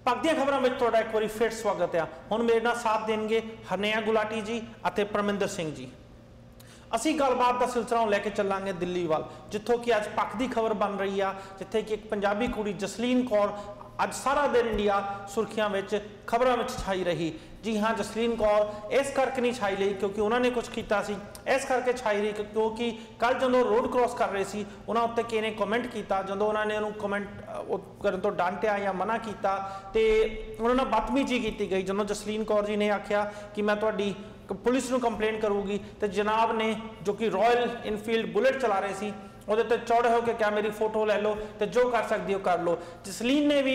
पग ਦੀਆਂ ਖਬਰਾਂ ਵਿੱਚ ਤੁਹਾਡਾ ਇੱਕ ਵਾਰੀ ਫਿਰ ਸਵਾਗਤ ਹੈ। ਹੁਣ ਮੇਰੇ ਨਾਲ ਸਾਥ ਦੇਣਗੇ ਹਰਨੇਆ ਗੁਲਾਟੀ ਜੀ ਅਤੇ ਪਰਮਿੰਦਰ ਸਿੰਘ ਜੀ। ਅਸੀਂ ਗੱਲਬਾਤ ਦਾ ਸਿਲਸਿਲਾ ਲੈ ਕੇ ਚੱਲਾਂਗੇ ਦਿੱਲੀ ਵੱਲ, ਜਿੱਥੋਂ ਕਿ ਅੱਜ ਪੱਖ ਦੀ ਖਬਰ ਬਣ ਰਹੀ ਆ, ਜਿੱਥੇ ਕਿ ਇੱਕ ਪੰਜਾਬੀ ਕੁੜੀ ਜਸਲੀਨ ਕੌਰ ਅੱਜ सारा दिन इंडिया सुर्खियां में खबरों में छाई रही। जी हाँ, जसलीन कौर इस करके नहीं छाई रही क्योंकि उन्होंने कुछ किया सी, इस करके छाई रही क्योंकि कल जो रोड क्रॉस कर रहे थे उन्होंने उत्ते किसी ने कमेंट किया, जो उन्होंने कमेंट करने तो डांटिया या मना किया तो उन्होंने बदतमीजी की गई। जो जसलीन कौर जी ने आख्या कि मैं तुहाडी पुलिस नूं कंप्लेंट करूँगी, तो जनाब ने जो कि रॉयल इनफील्ड बुलेट चला रहे थे ਉਹਦੇ ਤੇ ਚੌੜੇ ਹੋ ਕੇ ਕਿਹਾ ਮੇਰੀ ਫੋਟੋ ਲੈ ਲਓ ਤੇ ਜੋ ਕਰ ਸਕਦੀ ਹੋ ਕਰ ਲਓ। ਜਸਲੀਨ ਨੇ ਵੀ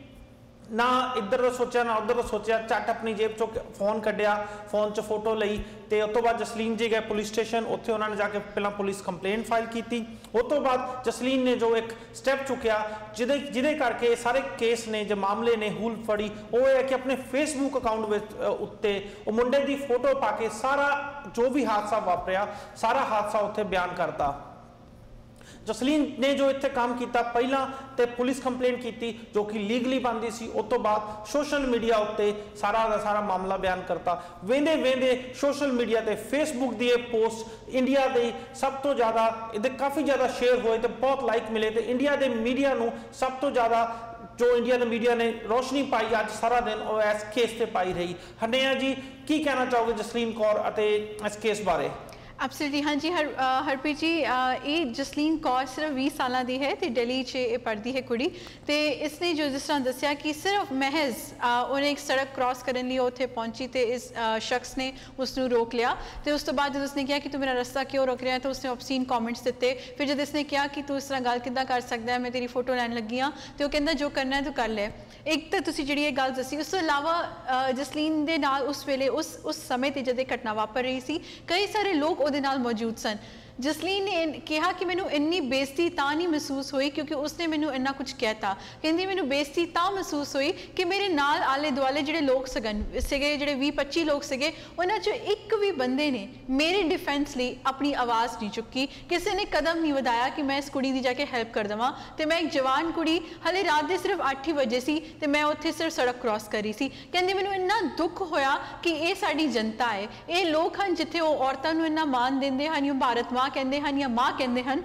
ਨਾ ਇੱਧਰ ਦਾ ਸੋਚਿਆ ਨਾ ਉੱਧਰ ਦਾ ਸੋਚਿਆ, ਝੱਟ ਆਪਣੀ ਜੇਬ ਚੋਂ ਫੋਨ ਕੱਢਿਆ, ਫੋਨ 'ਚ ਫੋਟੋ ਲਈ ਤੇ ਉਸ ਤੋਂ ਬਾਅਦ ਜਸਲੀਨ ਜੀ ਗਏ ਪੁਲਿਸ ਸਟੇਸ਼ਨ। ਉੱਥੇ ਉਹਨਾਂ ਨੇ ਜਾ ਕੇ ਪਹਿਲਾਂ ਪੁਲਿਸ ਕੰਪਲੇਂਟ ਫਾਈਲ ਕੀਤੀ। ਉਸ ਤੋਂ ਬਾਅਦ ਜਸਲੀਨ ਨੇ ਜੋ ਇੱਕ ਸਟੈਪ ਚੁੱਕਿਆ ਜਿਹਦੇ ਕਰਕੇ ਸਾਰੇ ਕੇਸ ਨੇ ਜੋ ਮਾਮਲੇ ਨੇ ਹੂਲ ਫੜੀ, ਉਹ ਹੈ ਕਿ ਆਪਣੇ ਫੇਸਬੁੱਕ ਅਕਾਊਂਟ ਵਿੱਚ ਉੱਤੇ ਉਹ ਮੁੰਡੇ ਦੀ ਫੋਟੋ ਪਾ ਕੇ ਸਾਰਾ ਜੋ ਵੀ ਹਾਦਸਾ ਵਾਪਰਿਆ ਸਾਰਾ ਹਾਦਸਾ ਉੱਥੇ ਬਿਆਨ करता। जसलीन ने जो इत्थे काम किया पहला तो पुलिस कंप्लेंट की जो कि लीगली बनती सी, उस तो बाद सोशल मीडिया उत्ते सारा का सारा मामला बयान करता। वेंदे वेंदे सोशल मीडिया ते फेसबुक दी पोस्ट इंडिया दे सब तो ज़्यादा इहदे काफ़ी ज़्यादा शेयर होए तो बहुत लाइक मिले तो इंडिया के मीडिया नूं सब तो ज़्यादा जो इंडिया के मीडिया ने रोशनी पाई अज सारा दिन वो इस केस से पाई रही। हरनेया जी की कहना चाहोगे जसलीन कौर अते इस केस बारे? एब्सोल्युटली हाँ जी, हरप्रीत जी ये जसलीन कौर सिर्फ 20 साल की है तो दिल्ली च पढ़ती है कुड़ी, तो इसने जो जिस तरह दसिया कि सिर्फ महज उन्हें एक सड़क क्रॉस करने लिए उत्थे पहुंची तो इस शख्स ने उसनू रोक लिया। तो उस तो बाद जब उसने कहा कि तू मेरा रास्ता क्यों रोक रहा है तो उसने ऑब्सीन कॉमेंट्स दिते। फिर जब इसने कहा कि तू इस तरह गल किद्दां कर सकता है, मैं तेरी फोटो लैन लगी हाँ, तो कहता जो करना है तू कर ले। एक तो तुसी जिहड़ी ये गल दसी, उस तो इलावा जसलीन दे नाल उस वेले उस समय ते जदे घटना वापर रही सी कई सारे लोग ਉਹਦੇ ਨਾਲ मौजूद सन। जसलीन ने कहा कि मैनू इन्नी बेइज्जती तां नहीं महसूस हुई क्योंकि उसने मैनू इन्ना कुछ कहता। कहती मैनू बेइज्जती तां महसूस हुई कि मेरे नाल आले दुआले जिहड़े लोग सीगे जिहड़े 20-25 लोग सीगे उन्हां चों एक भी बंदे ने मेरे डिफेंस लई अपनी आवाज़ नहीं चुकी, किसी ने कदम नहीं वधाया कि मैं इस कुड़ी दी जाके हैल्प कर देवां। तो मैं एक जवान कुड़ी हले रात दे सिर्फ 8 ही बजे सी ते मैं उत्थे सिर्फ सड़क क्रॉस करी सी। कहंदी मैनू इन्ना दुख होया कि ये साडी जनता है, ये लोग हैं जिथे वो औरतां नूं इन्ना मान दिंदे हन, भारत मां कहते हैं या माँ कहते हैं,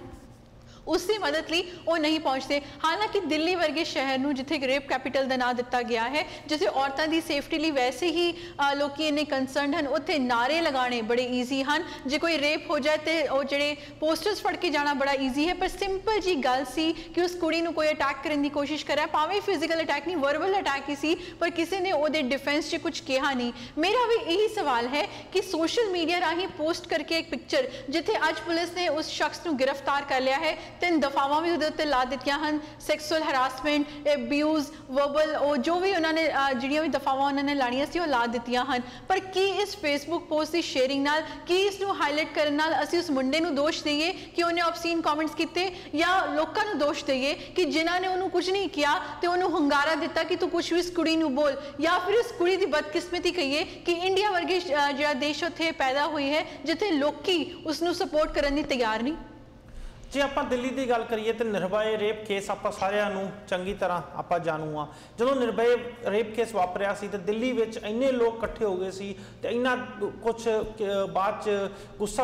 उसकी मदद ली वो नहीं पहुँचते। हालांकि दिल्ली वर्गे शहर में जिथे रेप कैपिटल का नाम दिता गया है, जिथे औरतों की सेफ्टी लिए वैसे ही लोग इन्ने कंसर्न हैं, उत्थे नारे लगाने बड़े ईजी हैं। जो कोई रेप हो जाए तो वो जोड़े पोस्टर्स फड़ के जाना बड़ा ईजी है, पर सिंपल जी गल सी कि उस कुड़ी नूं कोई अटैक करने की कोशिश करे, भावें फिजिकल अटैक नहीं वर्बल अटैक ही सी, पर किसी ने वो डिफेंस च कुछ कहा नहीं। मेरा भी यही सवाल है कि सोशल मीडिया राही पोस्ट करके एक पिक्चर जिथे अज पुलिस ने उस शख्स को गिरफ्तार कर लिया है, 3 दफावां भी उहदे उत्ते ला दित्तियां हन, सैक्सुअल हरासमेंट, एब्यूज़, वर्बल और जो भी उन्होंने जिहड़ियां भी दफावां उन्होंने लाणियां सी वो ला दित्तियां हन। पर की इस फेसबुक पोस्ट की शेयरिंग नाल की इसनूं हाईलाइट करन नाल असीं उस मुंडे नूं दोष दईए कि उन्हें ऑब्सीन कॉमेंट्स कीते, या लोकां नूं दोष दईए कि जिन्हां ने उन्होंने कुछ नहीं किया तो उन्होंने हंगारा दिता कि तू कुछ भी इस कुड़ी नूं बोल, या फिर इस कुड़ी की बदकिस्मती कहिए कि इंडिया वर्गे जिहड़ा देश उत्थे पैदा हुई है जिथे लोकी उसनूं सपोर्ट करन दी तैयार नहीं। जे आप दिल्ली की गल करिए तो निर्भय रेप केस आप सारिਆਂ ਨੂੰ चंगी तरह आप जानू हाँ। जो निर्भय रेप केस वापरिया सी तो दिल्ली में इन्ने लोग इकट्ठे हो गए सी तो इन्ना कुछ बाद गुस्से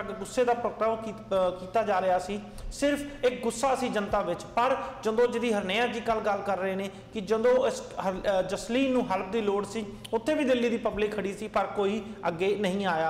का प्रगटाव किया जा रहा सी, सिर्फ एक गुस्सा सी जनता में। पर जो जी हरनेया जी कल गल कर रहे हैं कि जो इस जसलीन नूं हेल्प की लोड़ सी उत्थे भी दिल्ली की पब्लिक खड़ी सी पर कोई अगे नहीं आया।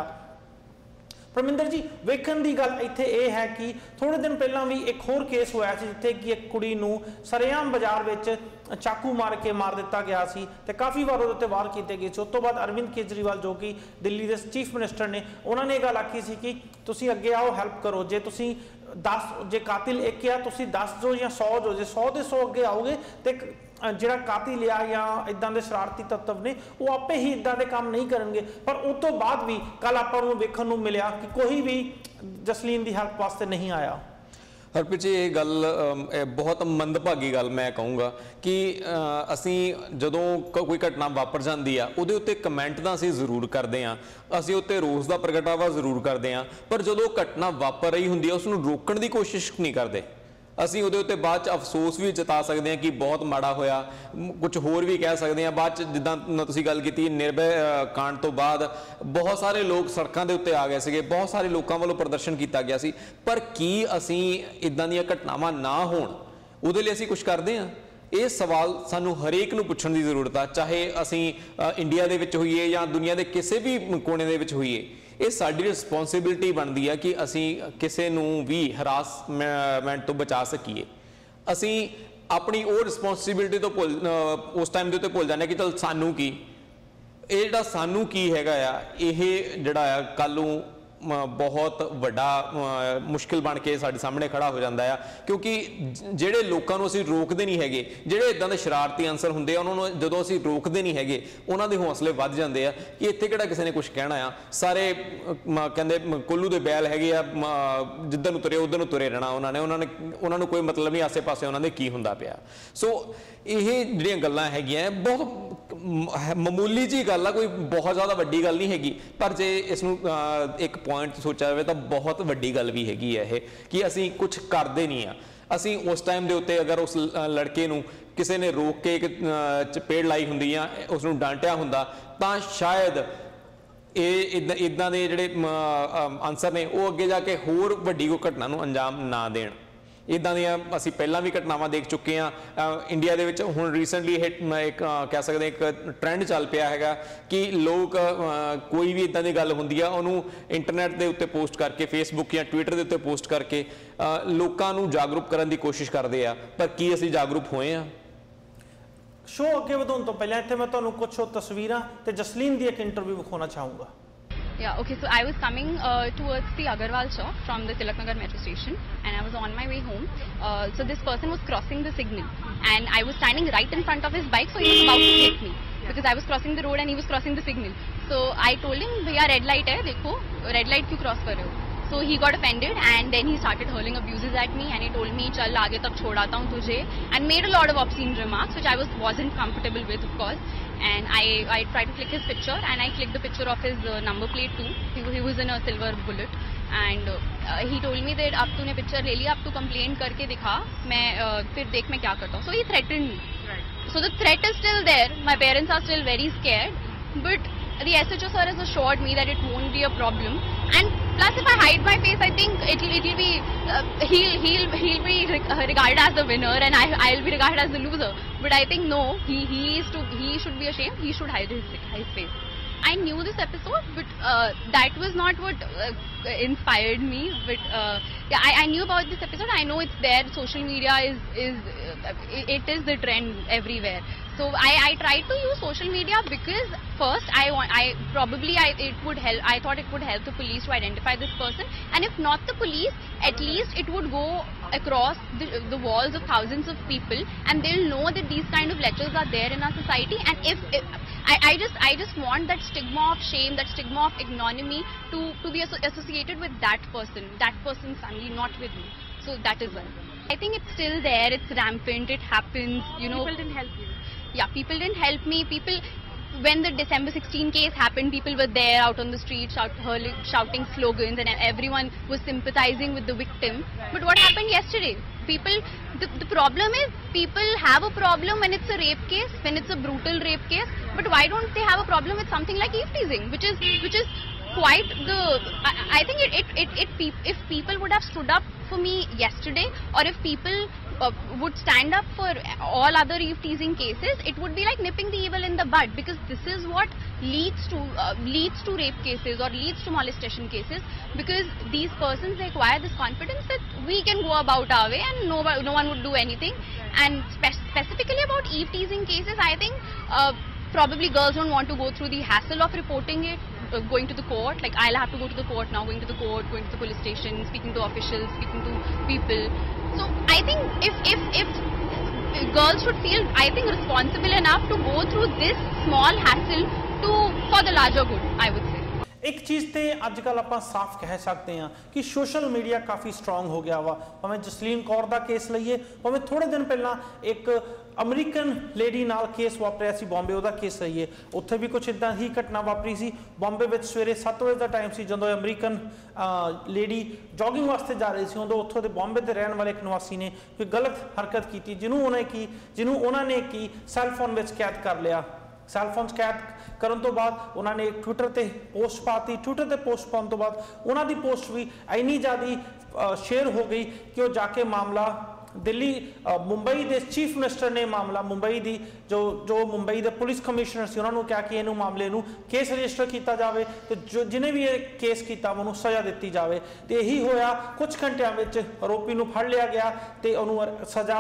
परमिंदर जी वेखण की गल इत्थे यह है कि थोड़े दिन पहला भी एक होर केस होया सी जिथे कि एक कुड़ी नूं सरेआम बाजार विच चाकू मार के मार दिता गया सी ते काफ़ी बार उहदे उत्ते वार कीते गए। उस तो बाद अरविंद केजरीवाल जो कि दिल्ली के चीफ मिनिस्टर ने उन्होंने ये गल आखी सी कि तुसीं अगे आओ हेल्प करो, जे तुसीं 10 जे कातिल एक आ तुसीं 10 जो या 100 जो जे 100 ਦੇ 100 अगे आओगे तो ਜਿਹੜਾ ਕਾਤਿਲ ਆ ਜਾਂ ਇਦਾਂ ਦੇ ਸ਼ਰਾਰਤੀ ਤੱਤਵ ਨੇ ਉਹ ਆਪੇ ਹੀ ਇਦਾਂ ਦੇ ਕੰਮ ਨਹੀਂ ਕਰਨਗੇ। ਪਰ ਉਸ ਤੋਂ ਬਾਅਦ ਵੀ ਕੱਲ ਆਪਾਂ ਨੂੰ ਵੇਖਣ ਨੂੰ ਮਿਲਿਆ ਕਿ ਕੋਈ ਵੀ ਜਸਲੀਨ ਦੀ ਹੈਲਪ ਵਾਸਤੇ ਨਹੀਂ ਆਇਆ। हरप्रीत जी ये गल बहुत मंदभागी गल मैं कहूँगा कि असी जदों कोई घटना वापर जाती है उहदे उत्ते कमेंट तो असी जरूर करते हैं, असी उत्ते रोस का प्रगटावा जरूर करते हैं, पर जदों घटना वापर रही होंदी है उसनूं रोकण की कोशिश नहीं करते। ਅਸੀਂ ਉਹਦੇ ਉੱਤੇ ਬਾਅਦ ਚ ਅਫਸੋਸ ਵੀ ਜਤਾ ਸਕਦੇ ਹਾਂ ਕਿ ਬਹੁਤ ਮਾੜਾ ਹੋਇਆ, ਕੁਝ ਹੋਰ ਵੀ ਕਹਿ ਸਕਦੇ ਹਾਂ। ਬਾਅਦ ਚ ਜਿੱਦਾਂ ਤੁਸੀਂ ਗੱਲ ਕੀਤੀ ਨਿਰਭੈ ਕਾਂਡ ਤੋਂ ਬਾਅਦ ਬਹੁਤ ਸਾਰੇ ਲੋਕ ਸੜਕਾਂ ਦੇ ਉੱਤੇ ਆ ਗਏ ਸੀਗੇ, ਬਹੁਤ ਸਾਰੇ ਲੋਕਾਂ ਵੱਲੋਂ ਪ੍ਰਦਰਸ਼ਨ ਕੀਤਾ ਗਿਆ ਸੀ, ਪਰ ਕੀ ਅਸੀਂ ਇਦਾਂ ਦੀਆਂ ਘਟਨਾਵਾਂ ਨਾ ਹੋਣ ਉਹਦੇ ਲਈ ਅਸੀਂ ਕੁਝ ਕਰਦੇ ਹਾਂ? ਇਹ ਸਵਾਲ ਸਾਨੂੰ ਹਰੇਕ ਨੂੰ ਪੁੱਛਣ ਦੀ ਜ਼ਰੂਰਤ ਆ, ਚਾਹੇ ਅਸੀਂ ਇੰਡੀਆ ਦੇ ਵਿੱਚ ਹੋਈਏ ਜਾਂ ਦੁਨੀਆ ਦੇ ਕਿਸੇ ਵੀ ਕੋਨੇ ਦੇ ਵਿੱਚ ਹੋਈਏ। ਇਹ ਸਾਡੀ ਰਿਸਪੌਂਸਿਬਿਲਿਟੀ ਬਣਦੀ ਹੈ ਕਿ ਅਸੀਂ ਕਿਸੇ ਨੂੰ ਵੀ ਹਰਾਸਮੈਂਟ ਤੋਂ ਬਚਾ ਸਕੀਏ। ਅਸੀਂ ਆਪਣੀ ਉਹ ਰਿਸਪੌਂਸਿਬਿਲਿਟੀ ਤੋਂ ਉਸ ਟਾਈਮ ਦੇ ਉੱਤੇ ਭੁੱਲ ਜਾਂਦੇ ਕਿ ਚਲ ਸਾਨੂੰ ਕੀ, ਇਹ ਜਿਹੜਾ ਸਾਨੂੰ ਕੀ ਹੈਗਾ ਆ, ਇਹ ਜਿਹੜਾ ਆ ਕੱਲ੍ਹ ਨੂੰ ਬਹੁਤ ਵੱਡਾ ਮੁਸ਼ਕਿਲ ਬਣ ਕੇ ਸਾਡੇ ਸਾਹਮਣੇ ਖੜਾ ਹੋ ਜਾਂਦਾ ਆ। ਕਿਉਂਕਿ ਜਿਹੜੇ ਲੋਕਾਂ ਨੂੰ ਅਸੀਂ ਰੋਕਦੇ ਨਹੀਂ ਹੈਗੇ, ਜਿਹੜੇ ਇਦਾਂ ਦੇ ਸ਼ਰਾਰਤੀ ਅਨਸਰ ਹੁੰਦੇ ਆ, ਉਹਨਾਂ ਨੂੰ ਜਦੋਂ ਅਸੀਂ ਰੋਕਦੇ ਨਹੀਂ ਹੈਗੇ ਉਹਨਾਂ ਦੇ ਹੌਸਲੇ ਵੱਧ ਜਾਂਦੇ ਆ ਕਿ ਇੱਥੇ ਕਿਹੜਾ ਕਿਸੇ ਨੇ ਕੁਝ ਕਹਿਣਾ ਆ। ਸਾਰੇ ਕਹਿੰਦੇ ਕੋਲੂ ਦੇ ਬੈਲ ਹੈਗੇ ਆ, ਜਿੱਧਰ ਨੂੰ ਤੁਰੇ ਉੱਧਰ ਨੂੰ ਤੁਰੇ ਰਹਿਣਾ ਉਹਨਾਂ ਨੂੰ ਕੋਈ ਮਤਲਬ ਨਹੀਂ ਆਸੇ ਪਾਸੇ ਉਹਨਾਂ ਦੇ ਕੀ ਹੁੰਦਾ ਪਿਆ। ਸੋ ਇਹ ਜਿਹੜੀਆਂ ਗੱਲਾਂ ਹੈਗੀਆਂ ਬਹੁਤ ਮਾਮੂਲੀ ਜੀ ਗੱਲ ਆ, ਕੋਈ ਬਹੁਤ ਜ਼ਿਆਦਾ ਵੱਡੀ ਗੱਲ ਨਹੀਂ ਹੈਗੀ, ਪਰ ਜੇ ਇਸ ਨੂੰ ਇੱਕ ਪੁਆਇੰਟ ਸੋਚਿਆ ਜਾਵੇ ਤਾਂ ਬਹੁਤ ਵੱਡੀ ਗੱਲ ਵੀ ਹੈਗੀ ਹੈ ਇਹ ਕਿ ਅਸੀਂ ਕੁਝ ਕਰਦੇ ਨਹੀਂ ਆ। ਅਸੀਂ ਉਸ ਟਾਈਮ ਦੇ ਉੱਤੇ ਅਗਰ ਉਸ ਲੜਕੇ ਨੂੰ ਕਿਸੇ ਨੇ ਰੋਕ ਕੇ ਇੱਕ ਚਪੇੜ ਲਾਈ ਹੁੰਦੀ ਜਾਂ ਉਸ ਨੂੰ ਡਾਂਟਿਆ ਹੁੰਦਾ ਤਾਂ ਸ਼ਾਇਦ ਇਹ ਇਦਾਂ ਦੇ ਜਿਹੜੇ ਅਨਸਰ ਨੇ ਉਹ ਅੱਗੇ ਜਾ ਕੇ ਹੋਰ ਵੱਡੀ ਕੋਈ ਘਟਨਾ ਨੂੰ ਅੰਜਾਮ ਨਾ ਦੇਣ। ਇੱਦਾਂ ਦੀਆਂ ਅਸੀਂ ਪਹਿਲਾਂ ਵੀ ਘਟਨਾਵਾਂ ਦੇਖ ਚੁੱਕੇ ਹਾਂ ਇੰਡੀਆ ਦੇ ਵਿੱਚ। ਹੁਣ ਰੀਸੈਂਟਲੀ ਇਹ ਇੱਕ ਕਹਿ ਸਕਦੇ ਇੱਕ ਟ੍ਰੈਂਡ ਚੱਲ ਪਿਆ ਹੈਗਾ ਕਿ ਲੋਕ ਕੋਈ ਵੀ ਇੱਦਾਂ ਦੀ ਗੱਲ ਹੁੰਦੀ ਆ ਉਹਨੂੰ ਇੰਟਰਨੈਟ ਦੇ ਉੱਤੇ ਪੋਸਟ ਕਰਕੇ, ਫੇਸਬੁੱਕ ਜਾਂ ਟਵਿੱਟਰ ਦੇ ਉੱਤੇ ਪੋਸਟ ਕਰਕੇ ਲੋਕਾਂ ਨੂੰ ਜਾਗਰੂਕ ਕਰਨ ਦੀ ਕੋਸ਼ਿਸ਼ ਕਰਦੇ ਆ, ਪਰ ਕੀ ਅਸੀਂ ਜਾਗਰੂਕ ਹੋਏ ਆ? ਸ਼ੋਅ ਅੱਗੇ ਵਧਾਉਣ ਤੋਂ ਪਹਿਲਾਂ ਇੱਥੇ ਮੈਂ ਤੁਹਾਨੂੰ ਕੁਝ ਤਸਵੀਰਾਂ ਤੇ ਜਸਲੀਨ ਦੀ ਇੱਕ ਇੰਟਰਵਿਊ ਵਿਖਾਉਣਾ ਚਾਹੂੰਗਾ। Yeah, okay, so I was coming towards the Agarwal Chowk from the Tilak Nagar metro station and I was on my way home. So this person was crossing the signal and I was standing right in front of his bike, so he was about to hit me because I was crossing the road and he was crossing the signal. So I told him, "Bhaiya red light hai, dekho, red light kyun cross kar rahe ho?" So he got offended and then he started hurling abuses at me and he told me, "Chal aage tak chhodata hu tujhe," and made a lot of obscene remarks which I wasn't comfortable with, of course. And I tried to click his picture and I clicked the picture of his number plate too. He was in a silver Bullet and he told me that अब तूने picture ले लिया, अब तू complaint करके दिखा, मैं फिर देख मैं क्या करता हूँ. So he threatened me. Right. So the threat is still there. My parents are still very scared, but the SHO sir has assured me that it won't be a problem. And plus, if I hide my face, I think it'll be he'll be regarded as the winner and I'll be regarded as the loser. But I think no, he should be ashamed. He should hide his face. I knew this episode, but that was not what inspired me. But yeah, I knew about this episode. I know it's there. Social media it is the trend everywhere. So I tried to use social media because first it would help. I thought it would help the police to identify this person, and if not the police, at least it would go across the walls of thousands of people, and they'll know that these kind of lectures are there in our society. And if I just want that stigma of shame, that stigma of ignominy to be associated with that person's family, not with me. So that is why. I think it's still there. It's rampant. It happens. You know. People didn't help you. Yeah, people didn't help me. When the December 16 case happened, people were there out on the street shouting slogans and everyone was sympathizing with the victim. But what happened yesterday? The problem is people have a problem when it's a rape case, when it's a brutal rape case. But why don't they have a problem with something like eve teasing, which is quite the. I think if people would have stood up for me yesterday, or if people would stand up for all other eve teasing cases, it would be like nipping the evil in the bud, because this is what leads to rape cases or leads to molestation cases, because these persons acquire this confidence that we can go about our way and no one would do anything. And specifically about eve teasing cases, I think probably girls don't want to go through the hassle of reporting it, going to the court. Like, I'll have to go to the court now, going to the court, going to the police station, speaking to officials, speaking to people. So I think if girls should feel, I think, responsible enough to go through this small hassle for the larger good, I would say. एक चीज़ तो अजकल आप साफ कह सकते हैं कि social media काफ़ी स्ट्रोंग हो गया वा। भावें जसलीन कौर का केस लईए, भावें थोड़े दिन पहला एक अमरीकन लेडी नाल केस वापरिया सी बॉम्बे, वह केस लईए, उत्थे भी कुछ इदा ही घटना वापरी सी। बॉम्बे में सवेरे 7 बजे का टाइम से जो अमरीकन लेडी जॉगिंग वास्ते जा रही थी, उदों उत्थों के बॉम्बे के रहने वाले एक निवासी ने कोई गलत हरकत की, जिन्होंने उन्होंने की सैलफोन में कैद कर लिया। सैलफोन कैद करने तो बाद उन्होंने एक ट्विटर पर पोस्ट पाती। ट्विटर पर पोस्ट पाने तो बाद उन्होंने पोस्ट भी इन्नी ज़्यादा शेयर हो गई कि वो जाके मामला दिल्ली मुंबई के चीफ मिनिस्टर ने मामला मुंबई की जो मुंबई के पुलिस कमिश्नर से उन्होंने कहा कि इनू मामले नू केस रजिस्टर किया जाए, तो जो जिन्हें भी ये केस किया उन्होंने सज़ा दी जाए। तो यही होया, कुछ घंटिया में आरोपी नू फड़ लिया गया तो उन्होंने सज़ा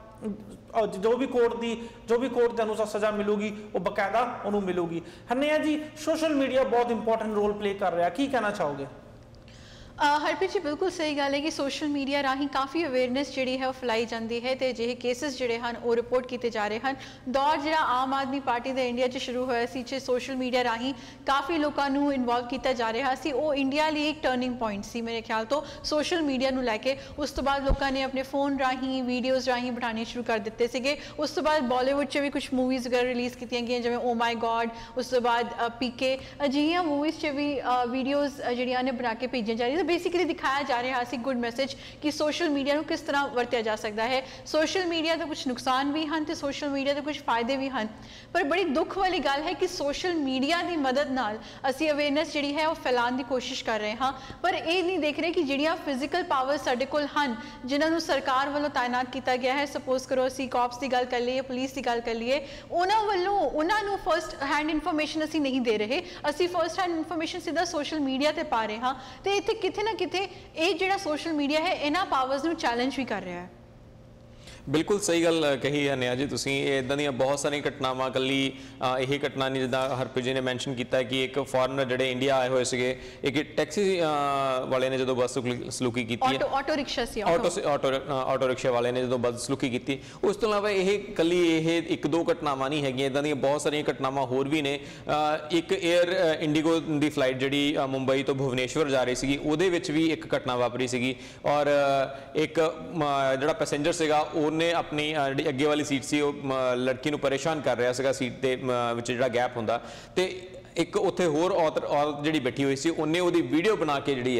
जो भी कोर्ट के अनुसार सज़ा मिलूगी वो बकायदा उन्होंने मिलूगी। हन्या जी, सोशल मीडिया बहुत इंपॉर्टेंट रोल प्ले कर रहा, की कहना चाहोगे? हरप्रीत जी बिल्कुल सही गल है कि सोशल मीडिया राही काफ़ी अवेयरनेस जी है फैलाई जाती है, तो अजिहे केसिस जोड़े हैं वो रिपोर्ट किए जा रहे हैं। दौर जो आम आदमी पार्टी का इंडिया शुरू होया सोशल मीडिया राही काफ़ी लोगों इन्वॉल्व किया जा रहा सी, वो इंडिया लिए एक टर्निंग पॉइंट सी मेरे ख्याल तो सोशल मीडिया लैके। उस तो बाद लोगों ने अपने फोन राही वीडियोज़ राही बनाने शुरू कर दिते थे। उस तो बाद बॉलीवुड च भी कुछ मूवीज़ वगैरह रिलीज़ की गई जिवें ओ माई गॉड, उस तो बाद पीके, अजिहियां मूवीज़ च भी वीडियोज़ जिहड़ियां ने बना के भेजी जा रही। बेसिकली दिखाया जा रहा है गुड मैसेज कि सोशल मीडिया को किस तरह वरत्या जा सकता है। सोशल मीडिया के कुछ नुकसान भी हैं तो सोशल मीडिया के कुछ फायदे भी हैं, पर बड़ी दुख वाली गल है कि सोशल मीडिया की मदद नाल असी अवेयरनेस जी है वो फैलाने की कोशिश कर रहे हैं, पर यह नहीं देख रहे कि जिहड़ियां फिजिकल पावर साडे कोल हन जिन्होंने सरकार वालों तैनात किया गया है। सपोज करो असी कॉप्स की गल कर लीए, पुलिस की गल कर लीए, उन्होंने फर्स्ट हैंड इन्फॉर्मेशन असी नहीं दे रहे, असी फर्स्ट हैंड इन्फॉर्मेशन सीधा सोशल मीडिया पर पा रहे हाँ। तो इतने कितने ना कितने ये जो सोशल मीडिया है इन्हां पावर्स नूं चैलेंज भी कर रहा है। बिल्कुल सही गल कही है निया जी, तुसीं इदां दी बहुत सारी घटनावां कल्ली यही घटना नहीं जिद्दां हरप्रीत जी ने मैंशन किया कि एक फॉरनर जिहड़े इंडिया आए हुए सीगे, एक टैक्सी वाले ने जो बदसलूकी की, ऑटो रिक्शा सी ऑटो रिक्शा वाले ने जो बदसलूकी की। उस तो इलावा यह कल्ली एक दो घटनावां नहीं हैगियां, इदां दी बहुत सारियां घटनावां होर भी ने। एक एयर इंडिगो की फ्लाइट जिहड़ी मुंबई तो भुवनेश्वर जा रही सी, उहदे विच भी एक घटना वापरी सीगी और एक जिहड़ा पैसेंजर सीगा ने अपनी अगे वाली सीट से लड़की को परेशान कर रहा है, सीट के जो गैप होंदा ते एक उत्थे होर औरत जी बैठी हुई सी, उन्हें वो वीडियो बना के जी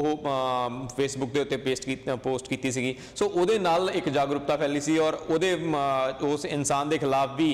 फेसबुक के उत्ते पोस्ट की सी। सो उहदे नाल एक जागरूकता फैली सी और उस इंसान के खिलाफ भी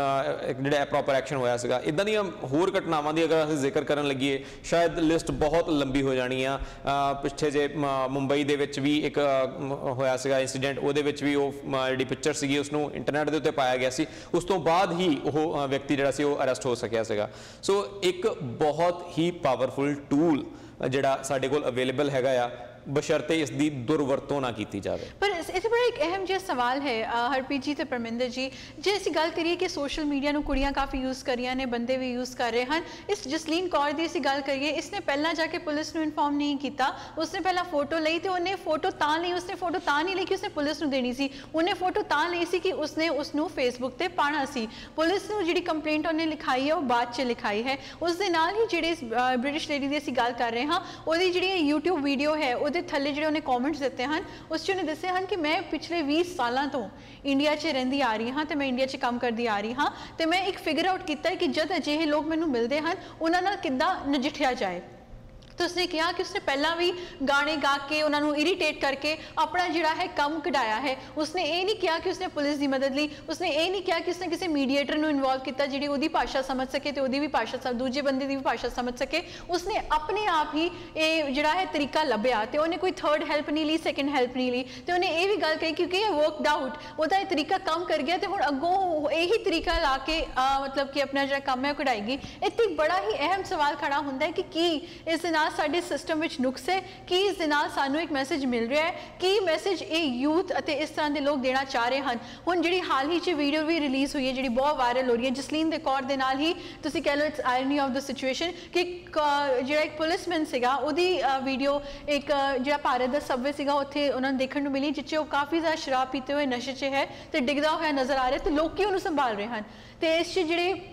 जो प्रॉपर एक्शन होया सीगा। इदां दी होर घटनावां दी अगर असीं जिक्र करन लगिए शायद लिस्ट बहुत लंबी हो जानी आ। पिछे जे मुंबई दे विच भी एक होया सीगा इंसीडेंट, उहदे विच भी जी पिक्चर सी उसनूं इंटरनेट के उत्ते पाया गया सी, उस तो बाद ही वह व्यक्ति जिहड़ा सी अरेस्ट हो सकिया सीगा। सो एक बहुत ही पावरफुल टूल जिहड़ा साडे कोल अवेलेबल हैगा आ, बशर्ते इसकी दुरवरतों ना की जाए। पर इस बड़ा एक अहम जो सवाल है हरप्रीत जी ते परमिंदर जी, जे असी गल करिए कि सोशल मीडिया नूं कुड़ियां काफ़ी यूज़ करियां ने, बंदे भी यूज़ कर रहे हैं। इस जसलीन कौर की असी गल करिए, इसने पहला जाके पुलिस नूं इन्फॉर्म नहीं किया, उसने पहला फोटो ली तो उन्हें फोटो तां ली, उसने फोटो तां नहीं ली कि उसने पुलिस नूं देनी सी, उन्हें फोटो तां ली सी कि उसने उसनूं फेसबुक ते पाना सी। पुलिस नूं जिहड़ी कंप्लेंट उन्हें लिखाई है वो बाद च लिखाई है। उस दे नाल ही जिहड़ी ब्रिटिश लेडी की असी गल कर रहे हैं, उहदी जिहड़ी यूट्यूब वीडियो है उहदे थल्ले जिहड़े उन्हें कॉमेंट्स दिते हैं, उस उन्हें दस्से हैं कि मैं पिछले 20 सालों तो इंडिया च रहिंदी आ रही हाँ, तो मैं इंडिया च काम करती आ रही हाँ, तो मैं एक फिगर आउट किया है कि जब अजिहे लोग मैनूं मिलते हैं उन्हां नाल किद्दां नजिठिया जाए। तो उसने कहा कि उसने पहला भी गाने गा के उन्होंने इरीटेट करके अपना जिहड़ा है कम कढ़ाया है। उसने ये नहीं किया कि उसने पुलिस की मदद ली, उसने ये नहीं किया कि उसने किसी मीडिएटर को इन्वॉल्व किया जिहड़ी उहदी भाषा समझ सके तो उहदी भी भाषा दूजे बंदे की भी भाषा समझ सके। उसने अपने आप ही ये जिहड़ा है तरीका लभ्या, तो उन्हें कोई थर्ड हैल्प नहीं ली, सैकेंड हैल्प नहीं ली, तो उन्हें ये भी गल कही क्योंकि ये वर्कड आउट, वह ये तरीका काम कर गया तो हुण अगों यही तरीका ला के मतलब कि अपना जो काम है कढ़ाएगी। इत्थे बड़ा ही अहम सवाल खड़ा होंदा है कि इस साडे सिस्टम विच नुक्स है कि इस दे नाल सानू एक मैसेज मिल रहा है कि मैसेज ये यूथ अते इस तरह के लोग देना चाह रहे हैं। हुण जिहड़ी हाल ही च वीडियो भी रिलीज़ हुई है जिहड़ी बहुत वायरल हो रही है जसलीन दे कौर दे नाल ही, तुसीं कह लो it's irony of the situation कि जिहड़ा एक पुलिसमैन सीगा उहदी वीडियो एक जिहड़ा भारत दा सबवे सीगा उत्थे उन्हां नूं देखण नूं मिली जिस वो काफ़ी ज़्यादा शराब पीते हुए नशे च है तो डिगदा होया नज़र आ रहा है, तो लोग उन्होंने संभाल रहे हैं। तो इस जिहड़े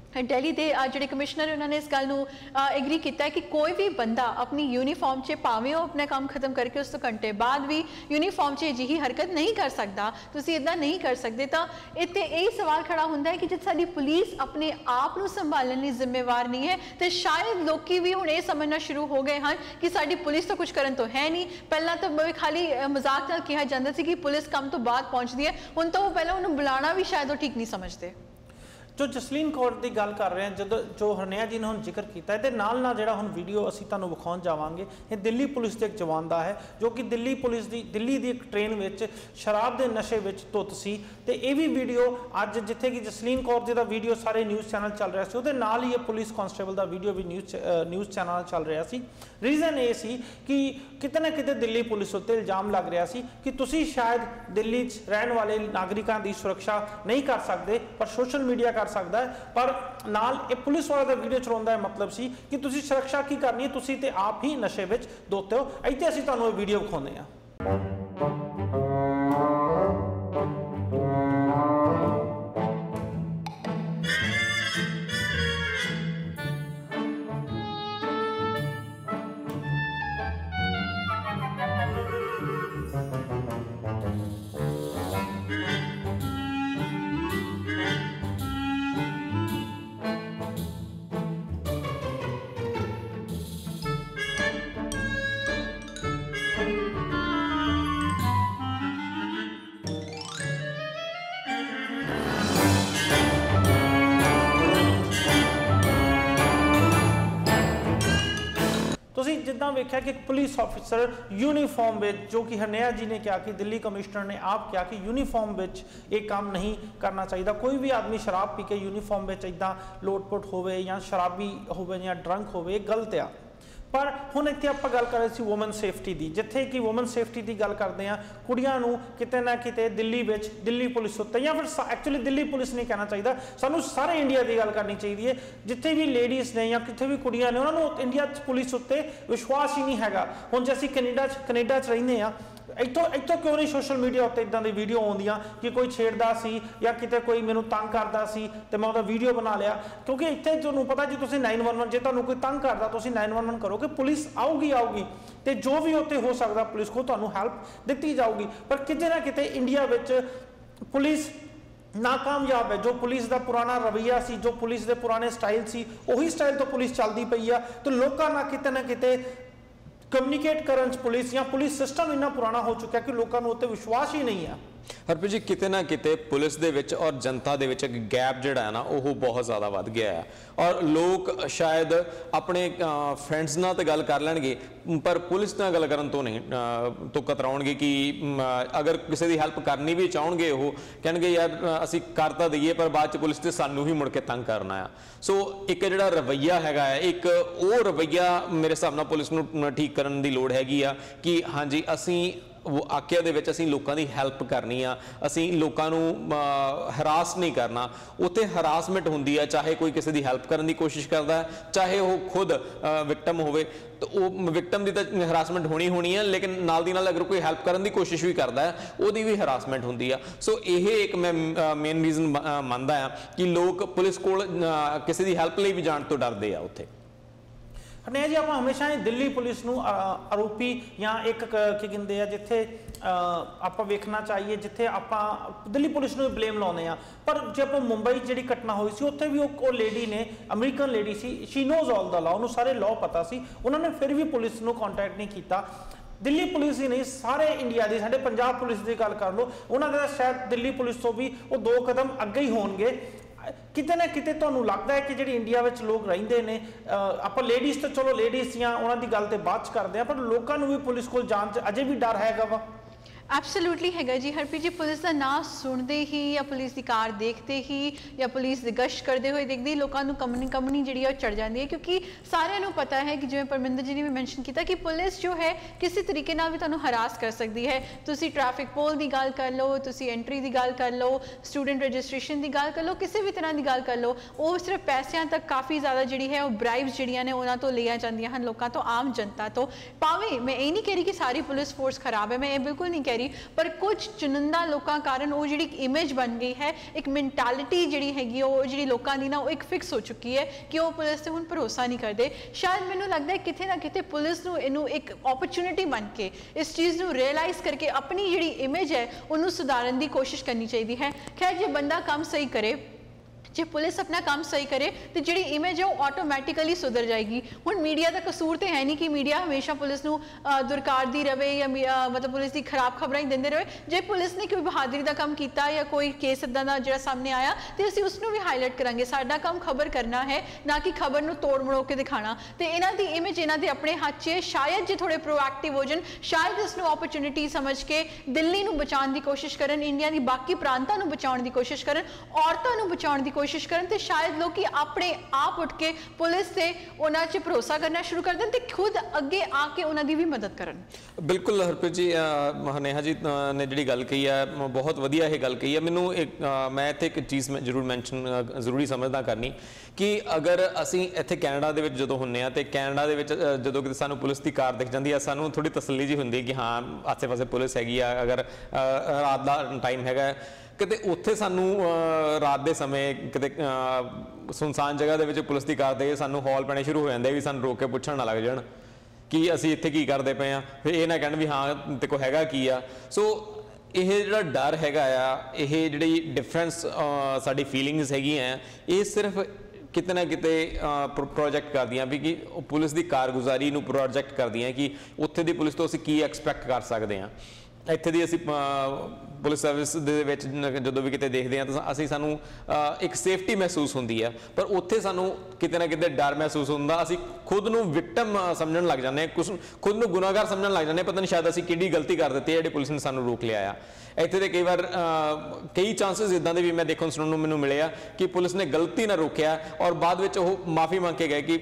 दिल्ली के जोड़े कमिश्नर उन्होंने इस गल एग्री किया कि कोई भी बंदा अपनी यूनीफॉर्म च भावें वो अपना काम खत्म करके उस तो घंटे बाद भी यूनीफॉर्म च अजिही हरकत नहीं कर सकता, तुसीं इदां नहीं कर सकते। तो इत्थे यही सवाल खड़ा होंदा है कि जब साडी पुलिस अपने आप नूं संभालण लई जिम्मेवार नहीं है तो शायद लोग भी हुण ये समझना शुरू हो गए हैं कि साडी पुलिस तो कुछ करन तो है नहीं। पहला तो खाली मजाक नाल कहा जाता सी कि पुलिस काम तो बाद पहुँचती है, हुण तो वो पहले उन्होंने बुलाना भी शायद वो ठीक नहीं समझते। जो जसलीन कौर की गल कर रहे हैं, जो हरनैया जी ने हुण जिक्र किया है, नाल जिहड़ा हुण वीडियो असीं तुहानूं विखाउण जावांगे, ये दिल्ली पुलिस के एक जवान का है जो कि दिल्ली पुलिस की दिल्ली की एक ट्रेन में शराब के नशे में धुत सी। ते ये भी वीडियो अज जिथे कि जसलीन कौर जी का वीडियो सारे न्यूज़ चैनल चल रहा से, नाल ही ये पुलिस कांस्टेबल का वीडियो भी न्यूज़ चैनल चल रहा सी। रीजन ये सी कि किते ना किते दिल्ली पुलिस उत्ते इल्जाम लग रहा सी कि तुसीं शायद दिल्ली रहने वाले नागरिकों की सुरक्षा नहीं कर सकते पर सोशल मीडिया कर सकता है, पर नाल ये पुलिस वाला का वीडियो चलाउण दा मतलब सी कि तुसीं सुरक्षा की करनी है, तुसीं ते आप ही नशे विच धोते हो। इत्थे असीं तुहानूं वीडियो विखाउने आ। जिदा वेख्या कि पुलिस ऑफिसर यूनीफॉर्म में, जो कि हरनैया जी ने कहा कि दिल्ली कमिश्नर ने आप कहा कि यूनीफॉर्म में ये काम नहीं करना चाहिए। कोई भी आदमी शराब पी के यूनीफॉर्म में इदा लोटपुट होवे या शराबी होवे या ड्रंक होवे, गलत आ। पर हुण इत्थे आपां गल कर रहे सी वूमन सेफ्टी की, जिथे कि वूमन सेफ्टी की गल करते हैं कुड़ियां नूं किते ना किते दिल्ली विच दिल्ली पुलिस उत्ते या फिर एक्चुअली दिल्ली पुलिस नहीं कहना चाहिए, सानूं सारे इंडिया की गल करनी चाहिए। जिथे भी लेडीज़ ने या किते भी कुड़ियां ने उन्होंने इंडिया पुलिस उत्ते विश्वास ही नहीं हैगा। हुण जे असीं कनेडा च रहिंदे आ, इतों क्यों नहीं सोशल मीडिया उत्ते इदां दी वीडियो आउंदियां कि कोई छेड़दा सी या किते कोई मैनूं तंग करदा सी ते मैं उहदा वीडियो बना लिया, क्योंकि इत्थे तुहानूं पता जी तुसीं 911 जे तुहानूं कोई तंग करदा तुसीं 911 करोगे, पुलिस आऊगी ते जो भी उत्ते हो सकदा पुलिस को तुहानूं हैल्प दित्ती जाऊगी। पर किते ना किते इंडिया विच पुलिस नाकामयाब है। जो पुलिस का पुराना रवैया सी, जो पुलिस के पुराने स्टाइल सी, उही स्टाइल तो पुलिस चलती पई है। तो लोगों ना किते कम्युनिकेट करन पुलिस या पुलिस सिस्टम इन्ना पुराना हो चुका है कि लोगों को उत्ते विश्वास ही नहीं है। हरप्रीत जी, किते ना किते पुलिस दे विच और जनता दे विच एक गैप जिहड़ा है ना वो बहुत ज़्यादा वध गया है और लोग शायद अपने फ्रेंड्स नाल ते गल कर लैणगे पर पुलिस नाल गल करन तो नहीं तो कतराउणगे कि अगर किसी की हैल्प करनी भी चाहणगे वो कहणगे यार असीं कर तां दईए पर बाद च पुलिस ते सानूं ही मुड़ के तंग करना आ। सो एक जिहड़ा रवैया हैगा है, एक वो रवैया मेरे हिसाब नाल पुलिस नूं ठीक करन दी लोड़ हैगी आ कि हाँ जी असीं वो आख्या दे विच असीं लोकां दी हैल्प करनी आ, असीं लोकां नूं हरास नहीं करना। उत्थे हरासमेंट हुंदी है, चाहे कोई किसी दी हैल्प करन दी कोशिश करदा है, चाहे वो खुद विक्टिम होवे, तो वो विक्टिम दी तां हरासमेंट होनी है, लेकिन नाल दी नाल अगर कोई हैल्प करन दी कोशिश भी करदा है ओहदी भी हरासमेंट हुंदी है। सो यह एक मैं मेन रीजन मनदा आ कि लोग पुलिस कोल किसी दी हैल्प लई भी जाण तो डरदे आ। उत्थे हरनैया जी आप हमेशा ही दिल्ली पुलिस नूं आरोपी या एक की कहते हैं जिथे आप वेखना चाहिए जिथे आप दिल्ली पुलिस नूं ब्लेम लाउने आ, पर जो आप मुंबई जी घटना हुई सी उत्थे भी वो लेडी ने अमरीकन लेडी सी, she knows all the law, उन्होंने सारे लॉ पता सी, उन्होंने फिर भी पुलिस नूं कॉन्टैक्ट नहीं किया। दिल्ली पुलिस ही नहीं सारे इंडिया की, साढ़े पंजाब पुलिस की गल कर लो, उन्होंने शायद दिल्ली पुलिस तो भी वो 2 कदम अगे ही होणगे। किते ना किते तुहानूं लगता है कि जिहड़ी इंडिया विच लोग रहिंदे ने, आपां लेडीज़ तो चलो लेडीज़ या उन्हां दी गल ते बाद च करदे आ, पर लोकां नूं भी पुलिस कोल जाण च अजे भी डर हैगा वा। एब्सोल्यूटली हैगा जी। हरप्रीत जी, पुलिस का नाम सुनते ही या पुलिस की कार देखते ही या पुलिस की गश्त करते हुए देखते ही लोगों को कंपनी जी चढ़ जाती है, क्योंकि सारिਆਂ ਨੂੰ पता है कि जिवें परमिंदर जी ने भी मैंशन किया कि पुलिस जो है किसी तरीके नाल भी तुहानूं हरास कर सकती है। तुसी ट्रैफिक पोल की गल कर लो, तुसी एंट्री की गल कर लो, स्टूडेंट रजिस्ट्रेशन की गल कर लो, किसी भी तरह की गल कर लो, वो सिर्फ पैसों तक काफ़ी ज़्यादा जी है वो ब्राइब्स जिहड़ियां ने उन्हां तो लिया जांदियां हन लोगों तो, आम जनता तो। भावें मैं ये नहीं कह रही कि सारी पुलिस फोर्स खराब है, मैं ये बिल्कुल नहीं कह रही, पर कुछ चुनिंदा लोगों कारण वो जी इमेज बन गई है, एक मैंटालिटी जी हैगी वो जी लोगों की ना वो एक फिक्स हो चुकी है कि वो पुलिस से हुण भरोसा नहीं करते। शायद मैनू लगता है किते ना किते पुलिस नूं इनू एक अपॉर्चुनिटी बन के इस चीज़ नूं रियलाइज़ करके अपनी जी इमेज है उन्होंने सुधारन की कोशिश करनी चाहिए है। खैर, जो बंदा काम सही करे, जो पुलिस अपना काम सही करे तो जी इमेज है वो ऑटोमैटिकली सुधर जाएगी। हुण मीडिया का कसूर तो है नहीं कि मीडिया हमेशा पुलिस नूं दुरकारदी रहे या मतलब पुलिस की खराब खबरां ही देंदे रहे। जे पुलिस ने कोई बहादरी का काम किया या कोई केस इदां दा जिहड़ा सामने आया तो असीं उसनूं भी हाईलाइट करांगे। साडा काम खबर करना है, ना कि खबर नूं तोड़ मड़ो के दिखाना। तो इन्हां दी इमेज इन्हां दे अपने हाथ 'च है। शायद जे थोड़े प्रोएक्टिव हो जाण, शायद इसनूं अपॉर्चुनिटी समझ के दिल्ली नूं बचाउण दी कोशिश करन, इंडिया दी बाकी प्रांतां नूं बचाउण दी कोशिश करन, औरतां नूं बचाउण दी कोशिश करन, तो शायद लोग अपने आप उठ के पुलिस से उन्हां च भरोसा करना शुरू कर दें, खुद अगे आके उन्हां दी भी मदद करन। बिल्कुल हरप्रीत जी, नेहा जी ने जी गल कही है, बहुत वधिया ये गल कही है। मैनू एक मैं इत्थे एक चीज़ मैं जरूर मैंशन जरूरी समझदा करनी कि अगर असीं इत्थे कैनेडा दे विच जदों हुंदे आ ते कैनेडा दे विच जदों किते सानूं पुलिस की कार दिख जाती है, सानूं थोड़ी तसल्ली जी हुंदी कि हाँ आसे पासे पुलिस हैगी आ। अगर रात का टाइम हैगा किते उत्थे सानू रात के समय किते सुनसान जगह दे विच पुलिस की कार दे सानू हॉल पैने शुरू हो जाते भी सानू रोक के पुछण ना लग जाण कि असीं इत्थे की करदे पए आ, फिर ये ना कहण भी हाँ ते कोई हैगा की आ। सो यह जिहड़ा डर हैगा आ, यह जिहड़ी डिफरेंस साडी फीलिंग्स हैगियां ये सिर्फ किते ना किते प्रोजैक्ट करदियां भी कि पुलिस की कारगुजारी नूं प्रोजैक्ट करदियां कि उत्थे दी पुलिस तो असीं की एक्सपैक्ट कर सकते हैं। ਇੱਥੇ ਦੀ ਅਸੀਂ ਪੁਲਿਸ ਸਰਵਿਸ ਦੇ ਵਿੱਚ ਜਦੋਂ ਵੀ ਕਿਤੇ ਦੇਖਦੇ ਹਾਂ ਤਾਂ ਅਸੀਂ ਸਾਨੂੰ ਇੱਕ ਸੇਫਟੀ ਮਹਿਸੂਸ ਹੁੰਦੀ ਹੈ, ਪਰ ਉੱਥੇ ਸਾਨੂੰ ਕਿਤੇ ਨਾ ਕਿਤੇ ਡਰ ਮਹਿਸੂਸ ਹੁੰਦਾ। ਅਸੀਂ ਖੁਦ ਨੂੰ ਵਿਕਟਮ ਸਮਝਣ ਲੱਗ ਜਾਂਦੇ ਹਾਂ, ਖੁਦ ਨੂੰ ਗੁਨਾਹਗਾਰ ਸਮਝਣ ਲੱਗ ਜਾਂਦੇ ਹਾਂ। ਪਤਾ ਨਹੀਂ ਸ਼ਾਇਦ ਅਸੀਂ ਕਿਹੜੀ ਗਲਤੀ ਕਰ ਦਿੱਤੀ ਹੈ ਜਿਹੜੀ ਪੁਲਿਸ ਨੇ ਸਾਨੂੰ ਰੋਕ ਲਿਆ ਆ। ਇੱਥੇ ਦੇ ਕਈ ਵਾਰ ਕਈ ਚਾਂਸਿਸ ਇਦਾਂ ਦੇ ਵੀ ਮੈਂ ਦੇਖਣ ਸੁਣਨ ਨੂੰ ਮੈਨੂੰ ਮਿਲੇ ਆ ਕਿ ਪੁਲਿਸ ਨੇ ਗਲਤੀ ਨਾਲ ਰੋਕਿਆ ਔਰ ਬਾਅਦ ਵਿੱਚ ਉਹ ਮਾਫੀ ਮੰਗ ਕੇ ਗਏ ਕਿ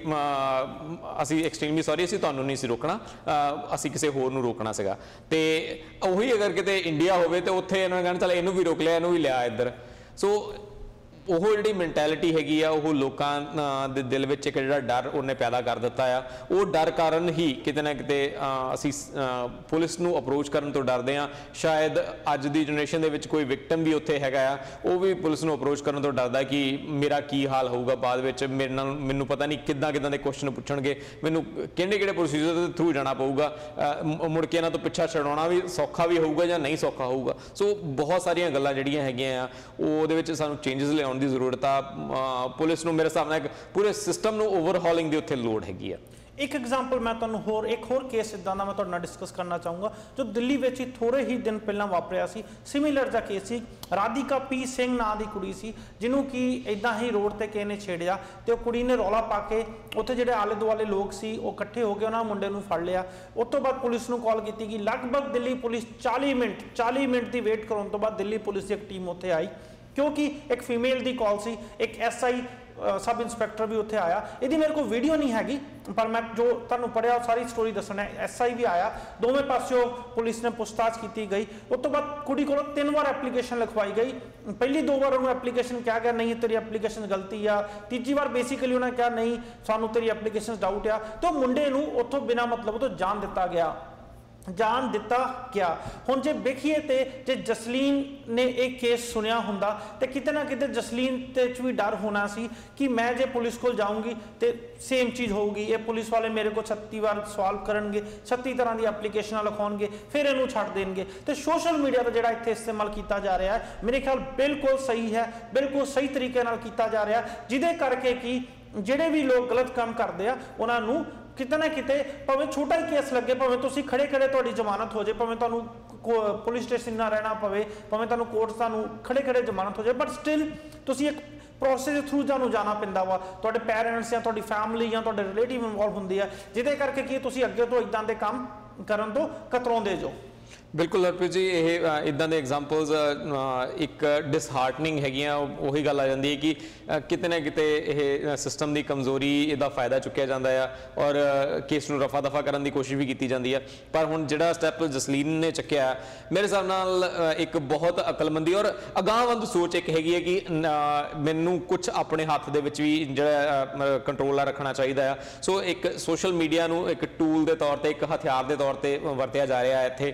ਅਸੀਂ ਐਕਸਟ੍ਰੀਮਲੀ ਸੌਰੀ, ਅਸੀਂ ਤੁਹਾਨੂੰ ਨਹੀਂ ਸੀ ਰੋਕਣਾ, ਅਸੀਂ ਕਿਸੇ ਹੋਰ ਨੂੰ ਰੋਕਣਾ ਸੀਗਾ। ਤੇ ਉਹੀ ਅਗਰ ਕਿਤੇ ਇੰਡੀਆ ਹੋਵੇ ਤੇ ਉੱਥੇ ਇਹਨਾਂ ਨੇ ਕਹਿਣਾ ਚੱਲ ਇਹਨੂੰ ਵੀ ਰੋਕ ਲਿਆ, ਇਹਨੂੰ ਵੀ ਲਿਆ ਇੱਧਰ। ਸੋ ਉਹ ਜਿਹੜੀ ਮੈਂਟੈਲਿਟੀ ਹੈਗੀ ਆ ਉਹ ਲੋਕਾਂ ਦੇ ਦਿਲ ਵਿੱਚ ਇੱਕ ਜਿਹੜਾ ਡਰ ਉਹਨੇ ਪੈਦਾ ਕਰ ਦਿੱਤਾ ਆ। ਉਹ ਡਰ ਕਾਰਨ ਹੀ ਕਿਤੇ ਨਾ ਕਿਤੇ ਅਸੀਂ ਪੁਲਿਸ ਨੂੰ ਅਪਰੋਚ ਕਰਨ ਤੋਂ ਡਰਦੇ ਹਾਂ। ਸ਼ਾਇਦ ਅੱਜ ਦੀ ਜਨਰੇਸ਼ਨ ਦੇ ਵਿੱਚ ਕੋਈ ਵਿਕਟਮ ਵੀ ਉੱਥੇ ਹੈਗਾ ਆ, ਉਹ ਵੀ ਪੁਲਿਸ ਨੂੰ ਅਪਰੋਚ ਕਰਨ ਤੋਂ ਡਰਦਾ ਕਿ ਮੇਰਾ ਕੀ ਹਾਲ ਹੋਊਗਾ ਬਾਅਦ ਵਿੱਚ, ਮੇਰੇ ਨਾਲ ਮੈਨੂੰ ਪਤਾ ਨਹੀਂ ਕਿੱਦਾਂ ਦੇ ਕੁਐਸਚਨ ਪੁੱਛਣਗੇ, ਮੈਨੂੰ ਕਿਹੜੇ ਪ੍ਰੋਸੀਜਰ ਦੇ ਥਰੂ ਜਾਣਾ ਪਊਗਾ, ਮੁੜ ਕੇ ਇਹਨਾਂ ਤੋਂ ਪਿੱਛਾ ਛਡਾਉਣਾ ਵੀ ਸੌਖਾ ਵੀ ਹੋਊਗਾ ਜਾਂ ਨਹੀਂ ਸੌਖਾ ਹੋਊਗਾ। ਸੋ ਬਹੁਤ ਸਾਰੀਆਂ ਗੱਲਾਂ ਜਿਹੜੀਆਂ ਹੈਗੀਆਂ ਆ ਉਹਦੇ ਵਿੱਚ ਸਾਨੂੰ ਚੇਂਜਸ ਲਿਆਉਣ ਦੀ ਜ਼ਰੂਰਤ ਆ। ਪੁਲਿਸ ਨੂੰ ਮੇਰੇ ਹਿਸਾਬ ਨਾਲ ਇੱਕ ਪੂਰੇ ਸਿਸਟਮ ਨੂੰ ਓਵਰਹੌਲਿੰਗ ਦੀ ਉੱਥੇ ਲੋੜ ਹੈਗੀ ਆ। एक एग्जाम्पल मैं तुहानूं एक होर केस इदां दा मैं तुहाडे नाल डिस्कस करना चाहूँगा जो दिल्ली विच ही थोड़े ही दिन पहलां वापरिया सी। सिमिलर जिहा केस सी, राधिका पी सिंह नां दी कुड़ी सी जिन्हों कि इदां ही रोड ते किसी ने छेड़िया ते वो कुड़ी ने रौला पा के उत्थे जिहड़े आले दुआले लोग सी वो इकट्ठे हो गए, उन्हां मुंडे नूं फड़ लिया। उस तो बाद पुलिस नूं कॉल की गई, लगभग दिल्ली पुलिस 40 मिनट की वेट कराउण तो बाद दिल्ली पुलिस की एक टीम उत्थे आई क्योंकि एक फीमेल की कॉल सी। एक SI सब इंस्पैक्टर भी उत्थे आया। यदि मेरे को वीडियो नहीं हैगी पर मैं जो तुहानूं पढ़िया सारी स्टोरी दसना है। SI भी आया, दोवें पासों पुलिस ने पूछताछ की गई। उस तो बाद कुड़ी को 3 बार एप्लीकेशन लिखवाई गई। पहली 2 बार उन्होंने एप्लीकेशन क्या गया नहीं तेरी एप्लीकेशन गलती आ, तीजी बार बेसिकली उन्होंने कहा नहीं सानू तेरी एप्लीकेशन डाउट आ। तो मुंडे नूं उत्थों बिना मतलब तो जान दिता गया। हुण जे देखिए तो जे जसलीन ने एक केस सुनिया हुंदा तो किते ना किते जसलीन ते च भी डर होना सी कि मैं जे पुलिस को जाऊँगी तो सेम चीज़ होगी, ये पुलिस वाले मेरे को 36 बार सवाल करनगे, 36 तरह की एप्लीकेशन लिखाउणगे, फिर इनू छड्ड देणगे। तो सोशल मीडिया का जिहड़ा इत्थे इस्तेमाल किया जा रहा है मेरे ख्याल बिल्कुल सही है, बिल्कुल सही तरीके नाल किया जा रहा है, जिहदे करके कि जिहड़े भी लोग गलत काम करते हैं उन्होंने किते ना किते भावें छोटा ही केस लगे, भावें तुसीं खड़े तुहाडी जमानत हो जाए, भावें तुहानूं पुलिस स्टेशन ना रहना पवे, भावें तुहानूं कोर्ट तुहानूं खड़े जमानत हो जाए, बट स्टिल तुसीं एक प्रोसेस के थ्रू तुहानूं जाना पैंदा वा। तुहाडे पेरेंट्स या तुहाडी फैमिली या तुहाडे रिलेटिव इन्वॉल्व हुंदे आ जिहदे करके कि तुसीं अगे तो इदां दे काम करन तो कतराउंदे जो। बिल्कुल हरप्रीत जी, ये इदां दे एग्जाम्पल्स एक डिसहार्टनिंग हैगियां। उही गल आ जाती है कि किते ना किते यह सिस्टम की कमजोरी इसका फायदा चुकिया जाता है और केस नूं रफा दफा करने की कोशिश भी की जाती है। पर हुण जिहड़ा स्टैप जसलीन ने चुकिया मेरे हिसाब नाल एक बहुत अकलमंदी और अगांहवंद सोच एक हैगी है कि मैनूं कुछ अपने हाथ दे विच भी जिहड़ा कंट्रोल रखना चाहिए। सो एक सोशल मीडिया नूं एक टूल के तौर पर, एक हथियार के तौर पर वरतिया जा रहा है। इत्थे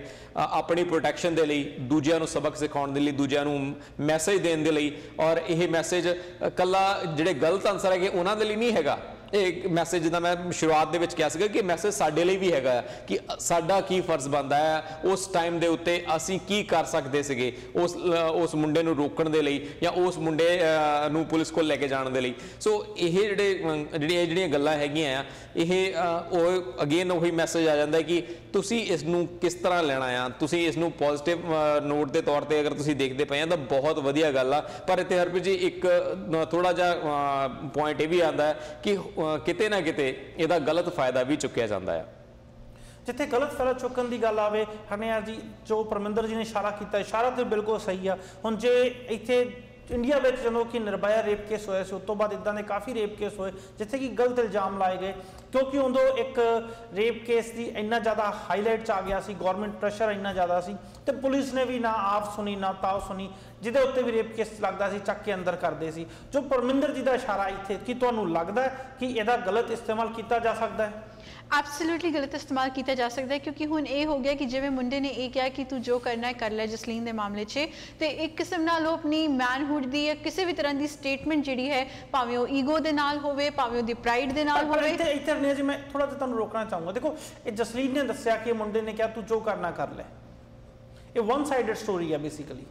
ਆਪਣੀ ਪ੍ਰੋਟੈਕਸ਼ਨ ਦੇ ਲਈ, ਦੂਜਿਆਂ ਨੂੰ ਸਬਕ ਸਿਖਾਉਣ ਦੇ ਲਈ, ਦੂਜਿਆਂ ਨੂੰ ਮੈਸੇਜ ਦੇਣ ਦੇ ਲਈ। ਔਰ ਇਹ ਮੈਸੇਜ ਕੱਲਾ ਜਿਹੜੇ ਗਲਤ ਅਨਸਰ ਹੈਗੇ ਉਹਨਾਂ ਦੇ ਲਈ ਨਹੀਂ ਹੈਗਾ, ਇਹ ਮੈਸੇਜ ਜਿੱਦਾਂ ਮੈਂ ਸ਼ੁਰੂਆਤ ਦੇ ਵਿੱਚ ਕਿਹਾ ਸੀਗਾ ਕਿ ਮੈਸੇਜ ਸਾਡੇ ਲਈ ਵੀ ਹੈਗਾ ਕਿ ਸਾਡਾ ਕੀ ਫਰਜ਼ ਬਣਦਾ ਹੈ, ਉਸ ਟਾਈਮ ਦੇ ਉੱਤੇ ਅਸੀਂ ਕੀ ਕਰ ਸਕਦੇ ਸੀਗੇ ਉਸ ਮੁੰਡੇ ਨੂੰ ਰੋਕਣ ਦੇ ਲਈ ਜਾਂ ਉਸ ਮੁੰਡੇ ਨੂੰ ਪੁਲਿਸ ਕੋਲ ਲੈ ਕੇ ਜਾਣ ਦੇ ਲਈ। ਸੋ ਇਹ ਜਿਹੜੀਆਂ ਗੱਲਾਂ ਹੈਗੀਆਂ ਆ, ਇਹ ਉਹ ਅਗੇਨ ਉਹੀ ਮੈਸੇਜ ਆ ਜਾਂਦਾ ਕਿ ਤੁਸੀਂ ਇਸ ਨੂੰ ਕਿਸ ਤਰ੍ਹਾਂ ਲੈਣਾ ਆ। ਤੁਸੀਂ ਇਸ ਨੂੰ ਪੋਜ਼ਿਟਿਵ ਨੋਟ ਦੇ ਤੌਰ ਤੇ ਅਗਰ ਤੁਸੀਂ ਦੇਖਦੇ ਪਏ ਆ ਤਾਂ ਬਹੁਤ ਵਧੀਆ ਗੱਲ ਆ, ਪਰ ਇੱਥੇ ਹਰਪ੍ਰੀਤ ਜੀ ਇੱਕ ਥੋੜਾ ਜਿਹਾ ਪੁਆਇੰਟ ਇਹ ਵੀ ਆਉਂਦਾ ਹੈ ਕਿ ਕਿਤੇ ਨਾ ਕਿਤੇ ਇਹਦਾ ਗਲਤ ਫਾਇਦਾ ਵੀ ਚੁੱਕਿਆ ਜਾਂਦਾ ਹੈ। ਜਿੱਥੇ ਗਲਤ ਫਾਇਦਾ ਚੁੱਕਣ ਦੀ ਗੱਲ ਆਵੇ, ਹਰਨਿਆ ਜੀ ਜੋ ਪਰਮਿੰਦਰ ਜੀ ਨੇ ਇਸ਼ਾਰਾ ਕੀਤਾ, ਇਸ਼ਾਰਾ ਤੇ ਬਿਲਕੁਲ ਸਹੀ ਆ। ਹੁਣ ਜੇ ਇੱਥੇ ਇੰਡੀਆ ਵਿੱਚ ਜਦੋਂ ਕਿ ਨਿਰਭਇਆ ਰੇਪ ਕੇਸ ਹੋਇਆ ਸੀ, ਉਸ ਤੋਂ ਬਾਅਦ ਇਦਾਂ ਦੇ ਕਾਫੀ ਰੇਪ ਕੇਸ ਹੋਏ ਜਿੱਥੇ ਕਿ ਗਲਤ ਇਲਜ਼ਾਮ ਲਾਏ ਗਏ, ਕਿਉਂਕਿ ਉਦੋਂ ਇੱਕ ਰੇਪ ਕੇਸ ਦੀ ਇੰਨਾ ਜ਼ਿਆਦਾ ਹਾਈਲਾਈਟ 'ਚ ਆ ਗਿਆ ਸੀ, ਗੌਰਮੈਂਟ ਪ੍ਰੈਸ਼ਰ ਇੰਨਾ ਜ਼ਿਆਦਾ ਸੀ ਤੇ ਪੁਲਿਸ ਨੇ ਵੀ ਨਾ ਆਪ ਸੁਣੀ ਨਾ ਤਾਓ ਸੁਣੀ, ਜਿਹਦੇ ਉੱਤੇ ਵੀ ਰੇਪ ਕੇਸ ਲੱਗਦਾ ਸੀ ਚੱਕ ਕੇ ਅੰਦਰ ਕਰਦੇ ਸੀ। ਜੋ ਪਰਮਿੰਦਰ ਜੀ ਦਾ ਇਸ਼ਾਰਾ ਇੱਥੇ ਕਿ ਤੁਹਾਨੂੰ ਲੱਗਦਾ ਕਿ ਇਹਦਾ ਗਲਤ ਇਸਤੇਮਾਲ ਕੀਤਾ ਜਾ ਸਕਦਾ ਹੈ? ਐਬਸੋਲੂਟਲੀ ਗਲਤ ਇਸਤੇਮਾਲ ਕੀਤਾ ਜਾ ਸਕਦਾ ਹੈ, ਕਿਉਂਕਿ ਹੁਣ ਇਹ ਹੋ ਗਿਆ ਕਿ ਜਿਵੇਂ ਮੁੰਡੇ ਨੇ ਇਹ ਕਿਹਾ ਕਿ ਤੂੰ ਜੋ ਕਰਨਾ ਹੈ ਕਰ ਲੈ ਜਸਲੀਨ ਦੇ ਮਾਮਲੇ 'ਚ, ਤੇ ਇੱਕ ਕਿਸਮ ਨਾਲ ਉਹ ਆਪਣੀ ਮੈਨਹੁੱਡ ਦੀ ਜਾਂ ਕਿਸੇ ਵੀ ਤਰ੍ਹਾਂ ਦੀ ਸਟੇਟਮੈਂਟ ਜਿਹੜੀ ਹੈ, ਭਾਵੇਂ ਉਹ ਈਗੋ ਦੇ ਨਾਲ ਹੋਵੇ, ਭਾਵੇਂ ਉਹਦੀ ਪ੍ਰਾਈਡ ਦੇ ਨਾਲ ਹੋਵੇ। ਇੱਥੇ ਰਣੀਆ ਜੀ ਮੈਂ ਥੋੜਾ ਜਿਹਾ ਤੁਹਾਨੂੰ ਰੋਕਣਾ ਚਾਹੂੰਗਾ। ਦੇਖੋ, ਇਹ ਜਸਲੀਨ ਨੇ ਦੱਸਿਆ ਕਿ ਮੁੰਡੇ ਨੇ ਕਿਹਾ ਤੂੰ ਜੋ ਕਰਨਾ ਕਰ ਲੈ, ਇਹ ਵਨ ਸਾਈਡਡ ਸਟੋਰੀ ਹੈ ਬੇਸਿਕਲੀ।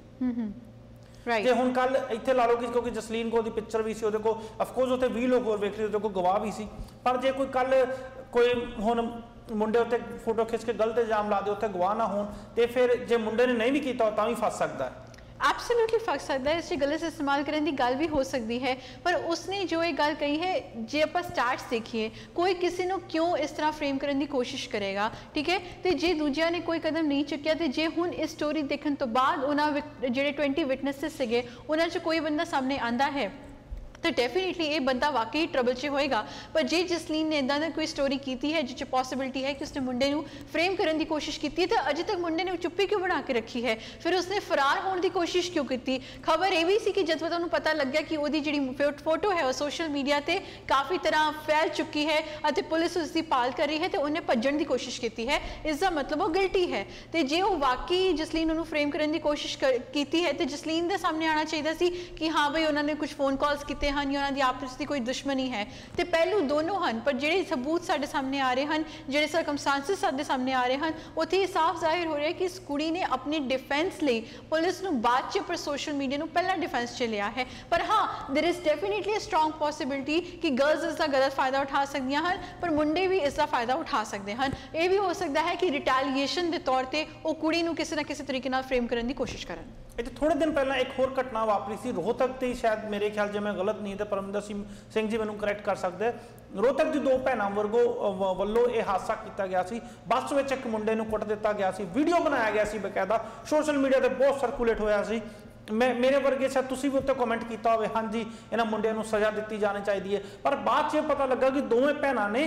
ਰਾਈਟ। ਜੇ ਹੁਣ ਕੱਲ ਇੱਥੇ ਲਾ ਲਓ ਕਿ ਕਿਉਂਕਿ ਜਸਲੀਨ ਕੋਲ ਦੀ ਪਿਕਚਰ ਵੀ ਸੀ, ਉਹਦੇ ਕੋਲ ਅਫਕੋਰਸ ਉੱਥੇ 20 ਲੋਕ ਹੋਰ ਵੇਖ ਰਹੇ, ਉਹਦੇ ਕੋਲ ਗਵਾਹ ਵੀ ਸੀ, ਪਰ ਜੇ ਕੋਈ ਕੱਲ ਕੋਈ ਹੁਣ ਮੁੰਡੇ ਉੱਤੇ ਫੋਟੋ ਖਿੱਚ ਕੇ ਗਲਤ ਇਲਜ਼ਾਮ ਲਾ ਦੇ, ਉੱਥੇ ਗਵਾਹ ਨਾ ਹੋਣ, ਤੇ ਫਿਰ ਜੇ ਮੁੰਡੇ ਨੇ ਨਹੀਂ ਵੀ ਕੀਤਾ ਤਾਂ ਵੀ ਫਸ ਸਕਦਾ ਹੈ। ਐਬਸੋਲੂਟਲੀ ਫਸ ਸਕਦਾ ਹੈ, ਇਸ 'ਚ ਗਲਤ ਇਸਤੇਮਾਲ ਕਰਨ ਦੀ ਗੱਲ ਵੀ ਹੋ ਸਕਦੀ ਹੈ। ਪਰ ਉਸਨੇ ਜੋ ਇਹ ਗੱਲ ਕਹੀ ਹੈ, ਜੇ ਆਪਾਂ ਸਟਾਰਟਸ ਦੇਖੀਏ, ਕੋਈ ਕਿਸੇ ਨੂੰ ਕਿਉਂ ਇਸ ਤਰ੍ਹਾਂ ਫਰੇਮ ਕਰਨ ਦੀ ਕੋਸ਼ਿਸ਼ ਕਰੇਗਾ, ਠੀਕ ਹੈ? ਤੇ ਜੇ ਦੂਜਿਆਂ ਨੇ ਕੋਈ ਕਦਮ ਨਹੀਂ ਚੁੱਕਿਆ, ਤੇ ਜੇ ਹੁਣ ਇਸ ਸਟੋਰੀ ਦੇਖਣ ਤੋਂ ਬਾਅਦ ਉਹਨਾਂ ਜਿਹੜੇ 20 ਵਿਟਨੈਸਸ ਸੀਗੇ ਉਹਨਾਂ 'ਚ ਕੋਈ ਬੰਦਾ ਸਾਹਮਣੇ ਆਂਦਾ ਹੈ तो डेफिनेटली ये बंदा वाकई ट्रबल च होएगा। पर जे जसलीन ने इदां दी कोई स्टोरी कीती है जिस पॉसिबिलिटी है कि उसने मुंडे नूं फ्रेम करने की कोशिश की है, तो अजे तक मुंडे ने चुप्पी क्यों बना के रखी है? फिर उसने फरार होने की कोशिश क्यों की? खबर यह भी सी कि जब उन्होंने पता लग गया कि वो जी फोटो है वह सोशल मीडिया पर काफ़ी तरह फैल चुकी है और पुलिस उसकी पाल कर रही है, तो उन्हें भजन की कोशिश की है। इसका मतलब वो गिल्टी है। तो जे वो वाकई जसलीन उन्होंने फ्रेम करने की कोशिश की है, तो जसलीन के सामने आना चाहिए सी कि हाँ भाई उन्होंने कुछ फोन कॉल्स किए हैं या उन्होंने आपस की कोई दुश्मनी है। तो पहलू दोनों हैं, पर जो सबूत साढ़े सामने आ रहे हैं, जो सरकमस्टांसिस साढ़े सामने आ रहे हैं, उत्थे साफ जाहिर हो रहा है कि इस कुड़ी ने अपने डिफेंस लिए पुलिस को बाद च पर सोशल मीडिया को पहला डिफेंस च लिया है। पर हाँ, there is definitely strong possibility कि गर्ल्स इसका गलत फायदा उठा सकती हैं, पर मुंडे भी इसका फायदा उठा सकते हैं। यह भी हो सकता है कि रिटैलिएशन के तौर पर वो कुड़ी नूं किसी ना किसी तरीके फ्रेम करने की कोशिश करन। थोड़े दिन पहला एक होर घटना वापरी सी रोहतक ते, शायद मेरे ख्याल जे मैं गलत नहीं तो परमिंदर सिंह जी मैनूं करैक्ट कर सकते हैं। रोहतक की दो भैनों वल्लों यह हादसा किया गया सी। बस में एक मुंडे नूं कुट दिता गया सी, वीडियो बनाया गया सी, बकायदा सोशल मीडिया पर बहुत सर्कुलेट होया सी। मैं मेरे वर्गे शायद तुसीं भी उत्ते कमेंट किया होवे, हाँ जी इन्हां मुंडियां नूं सज़ा दी जानी चाहिए है। पर बाद च पता लगा कि दोवें भैनां ने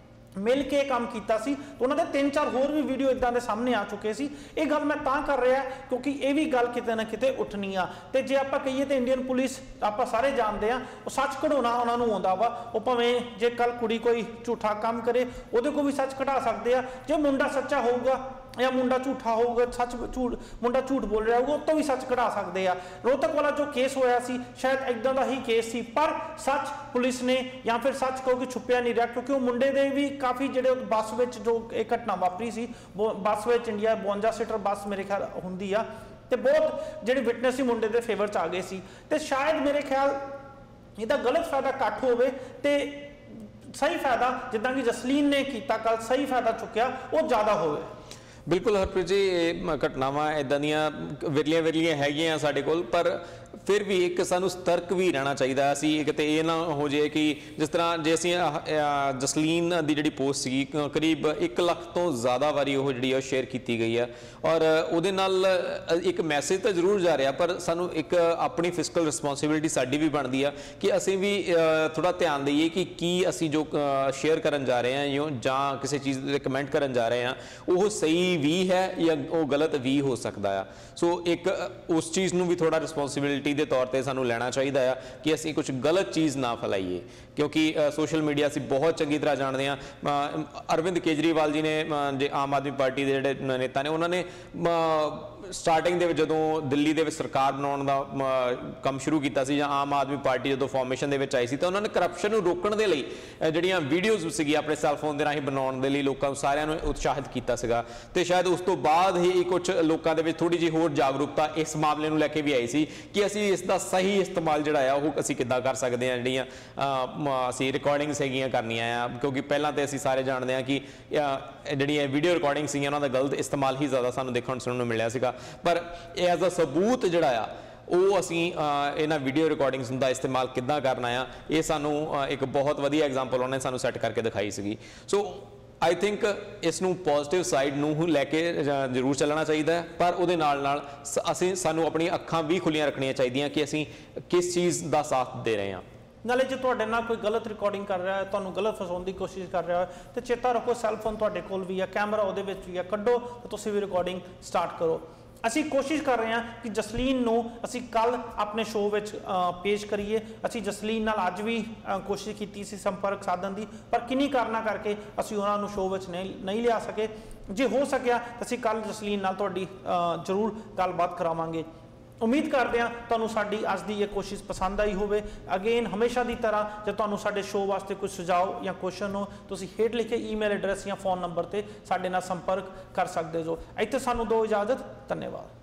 मिल के काम किया सी, तो उन्होंने 3-4 होर भी वीडियो इदां दे सामने आ चुके सी। ये गल मैं तां कर रहा क्योंकि ये भी गल किते ना किते उठनी आ। ते जे आपां कहीए तो इंडियन पुलिस आपां सारे जानते हैं, वो सच कढ़ाउणा उन्होंने आउंदा वा। वो भावें जे कल कुड़ी कोई झूठा काम करे उहदे कोल भी सच कढ़ा सकते हैं। जे मुंडा सच्चा होऊगा या मुंडा झूठा होगा, सच झूठ मुंडा झूठ बोल रहा होगा, तो भी सच कढ़ा सकते हैं। रोहतक वाला जो केस होया सी शायद इदां दा ही केस सी, पर सच पुलिस ने या फिर सच कहो कि छुपिया नहीं रहा, क्योंकि वो मुंडे दे भी काफ़ी जो बस में जो एक घटना वापरी सी, बस में इंडिया 52 सीटर बस मेरे ख्याल होंदी आ, ते बहुत जो विटनेस ही मुंडे के फेवर च आ गए सी। ते शायद मेरे ख्याल इसका गलत फायदा घट होवे ते सही फायदा जिद्दां कि जसलीन ने किया कल सही फायदा चुक्या वो ज़्यादा होवे। बिल्कुल हरप्रीत जी, ये घटनावां इदां दियां विरलियां विरलियां हैगियां साडे कोल, पर फिर भी एक सानू सतर्क भी रहना चाहिए। असी किते ये ना हो जाए कि जिस तरह जे असीं जसलीन की जिहड़ी पोस्ट सी करीब 1 लाख तो ज़्यादा वारी वो जिहड़ी शेयर की गई है, और उहदे नाल एक मैसेज तो जरूर जा रहा, पर सानू एक अपनी फिजिकल रिस्पोंसिबिलिटी साडी भी बनती है कि असीं भी थोड़ा ध्यान दईए कि असी जो शेयर करन जा रहे हैं जां किसी चीज़ दे कमेंट करन जा रहे हैं वो सही भी है या वो गलत भी हो सकता है। सो एक उस चीज़ नूं भी थोड़ा रिस्पोंसिबिलिटी ਦੇ ਤੌਰ ਤੇ ਸਾਨੂੰ ਲੈਣਾ ਚਾਹੀਦਾ ਆ ਕਿ ਅਸੀਂ ਕੁਝ ਗਲਤ ਚੀਜ਼ ਨਾ ਫੈਲਾਈਏ, ਕਿਉਂਕਿ ਸੋਸ਼ਲ ਮੀਡੀਆ ਅਸੀਂ ਬਹੁਤ ਚੰਗੀ ਤਰ੍ਹਾਂ ਜਾਣਦੇ ਹਾਂ। ਅਰਵਿੰਦ ਕੇਜਰੀਵਾਲ ਜੀ ਨੇ, ਆਮ ਆਦਮੀ ਪਾਰਟੀ ਦੇ ਜਿਹੜੇ ਨੇਤਾ ਨੇ, ਉਹਨਾਂ ਨੇ ਸਟਾਰਟਿੰਗ ਦੇ ਵਿੱਚ ਜਦੋਂ ਦਿੱਲੀ ਦੇ ਵਿੱਚ ਸਰਕਾਰ ਬਣਾਉਣ ਦਾ ਕੰਮ ਸ਼ੁਰੂ ਕੀਤਾ ਸੀ, ਜਾਂ ਆਮ ਆਦਮੀ ਪਾਰਟੀ ਜਦੋਂ ਫਾਰਮੇਸ਼ਨ ਦੇ ਵਿੱਚ ਆਈ ਸੀ, ਤਾਂ ਉਹਨਾਂ ਨੇ ਕਰਪਸ਼ਨ ਨੂੰ ਰੋਕਣ ਦੇ ਲਈ ਜਿਹੜੀਆਂ ਵੀਡੀਓਜ਼ ਸੀਗੀ ਆਪਣੇ ਸੈੱਲਫੋਨ ਦੇ ਰਾਹੀਂ ਬਣਾਉਣ ਦੇ ਲਈ ਲੋਕਾਂ ਨੂੰ ਸਾਰਿਆਂ ਨੂੰ ਉਤਸ਼ਾਹਿਤ ਕੀਤਾ ਸੀਗਾ। ਤੇ ਸ਼ਾਇਦ ਉਸ ਤੋਂ ਬਾਅਦ ਹੀ ਕੁਝ ਲੋਕਾਂ ਦੇ ਵਿੱਚ ਥੋੜੀ ਜਿਹੀ ਹੋਰ ਜਾਗਰੂਕਤਾ ਇਸ ਮਾਮਲੇ ਨੂੰ ਲੈ ਕੇ ਵੀ ਆਈ ਸੀ ਕਿ ਅਸੀਂ ਇਸ ਦਾ ਸਹੀ ਇਸਤੇਮਾਲ ਜਿਹੜਾ ਆ ਉਹ ਅਸੀਂ ਕਿੱਦਾਂ ਕਰ ਸਕਦੇ ਹਾਂ। ਜਿਹੜੀਆਂ ਅਸੀਂ ਰਿਕਾਰਡਿੰਗਸ ਹੈਗੀਆਂ ਕਰਨੀਆਂ ਆ, ਕਿਉਂਕਿ ਪਹਿਲਾਂ ਤੇ ਅਸੀਂ ਸਾਰੇ ਜਾਣਦੇ ਹਾਂ ਕਿ ਜਿਹੜੀਆਂ ਵੀਡੀਓ ਰਿਕਾਰਡਿੰਗ ਸੀਗੀਆਂ ਉਹਨਾਂ ਦਾ ਗਲਤ ਇਸਤੇਮਾਲ ਹੀ ਜ਼ਿਆਦਾ ਸਾਨੂੰ ਦੇਖਣ ਸੁਣਨ ਨੂੰ ਮਿਲਿਆ ਸੀਗਾ। ਪਰ ਐਜ਼ ਅ ਸਬੂਤ ਜਿਹੜਾ ਆ ਉਹ ਅਸੀਂ ਇਹਨਾਂ ਵੀਡੀਓ ਰਿਕਾਰਡਿੰਗਸ ਦਾ ਇਸਤੇਮਾਲ ਕਿੱਦਾਂ ਕਰਨਾ ਆ, ਇਹ ਸਾਨੂੰ ਇੱਕ ਬਹੁਤ ਵਧੀਆ ਐਗਜ਼ਾਮਪਲ ਉਹਨੇ ਸਾਨੂੰ ਸੈੱਟ ਕਰਕੇ ਦਿਖਾਈ ਸੀਗੀ। ਸੋ ਆਈ ਥਿੰਕ ਇਸ ਨੂੰ ਪੋਜ਼ਿਟਿਵ ਸਾਈਡ ਨੂੰ ਲੈ ਕੇ ਜ਼ਰੂਰ ਚੱਲਣਾ ਚਾਹੀਦਾ ਹੈ, ਪਰ ਉਹਦੇ ਨਾਲ ਸਾਨੂੰ ਆਪਣੀਆਂ ਅੱਖਾਂ ਵੀ ਖੁੱਲੀਆਂ ਰੱਖਣੀਆਂ ਚਾਹੀਦੀਆਂ ਕਿ ਅਸੀਂ ਕਿਸ ਚੀਜ਼ ਦਾ ਸਾਥ ਦੇ ਰਹੇ ਹਾਂ। ਨਾਲੇ ਜੇ ਤੁਹਾਡੇ ਨਾਲ ਕੋਈ ਗਲਤ ਰਿਕਾਰਡਿੰਗ ਕਰ ਰਿਹਾ ਹੈ, ਤੁਹਾਨੂੰ ਗਲਤ ਫਸਾਉਣ ਦੀ ਕੋਸ਼ਿਸ਼ ਕਰ ਰਿਹਾ ਹੈ, ਤੇ ਚੇਤਾ ਰੱਖੋ ਸੈੱਲਫੋਨ ਤੁਹਾਡੇ ਕੋਲ ਵੀ ਹੈ, ਕੈਮਰਾ ਉਹਦੇ ਵਿੱਚ ਵੀ ਹੈ, ਕੱਢੋ ਤੇ ਤੁਸੀਂ ਵੀ ਰਿਕਾਰਡਿੰਗ ਸਟਾਰਟ ਕਰੋ। ਅਸੀਂ ਕੋਸ਼ਿਸ਼ ਕਰ ਰਹੇ ਹਾਂ ਕਿ ਜਸਲੀਨ ਨੂੰ ਅਸੀਂ ਕੱਲ ਆਪਣੇ ਸ਼ੋਅ ਵਿੱਚ ਪੇਸ਼ ਕਰੀਏ। ਅਸੀਂ ਜਸਲੀਨ ਨਾਲ ਅੱਜ ਵੀ ਕੋਸ਼ਿਸ਼ ਕੀਤੀ ਸੀ ਸੰਪਰਕ ਸਾਧਨ ਦੀ, ਪਰ ਕਿੰਨੀ ਕਾਰਨਾਂ ਕਰਕੇ ਅਸੀਂ ਉਹਨਾਂ ਨੂੰ ਸ਼ੋਅ ਵਿੱਚ ਨਹੀਂ ਲਿਆ ਸਕੇ। ਜੇ ਹੋ ਸਕਿਆ ਤਾਂ ਅਸੀਂ ਕੱਲ ਜਸਲੀਨ ਨਾਲ ਤੁਹਾਡੀ ਜ਼ਰੂਰ ਗੱਲਬਾਤ ਕਰਾਵਾਂਗੇ। ਉਮੀਦ ਕਰਦੇ ਹਾਂ ਤੁਹਾਨੂੰ ਸਾਡੀ ਅੱਜ ਦੀ ਇਹ ਕੋਸ਼ਿਸ਼ ਪਸੰਦ ਆਈ ਹੋਵੇ। ਅਗੇਨ ਹਮੇਸ਼ਾ ਦੀ ਤਰ੍ਹਾਂ ਜੇ ਤੁਹਾਨੂੰ ਸਾਡੇ ਸ਼ੋਅ ਵਾਸਤੇ ਕੋਈ ਸੁਝਾਅ ਜਾਂ ਕੁਐਸਚਨ ਹੋ, ਤੁਸੀਂ ਹੇਠ ਲਿਖੇ ਈਮੇਲ ਐਡਰੈਸ ਜਾਂ ਫੋਨ ਨੰਬਰ ਤੇ ਸਾਡੇ ਨਾਲ ਸੰਪਰਕ ਕਰ ਸਕਦੇ ਹੋ। ਇੱਥੇ ਸਾਨੂੰ ਦਿਓ ਇਜਾਜ਼ਤ। ਧੰਨਵਾਦ।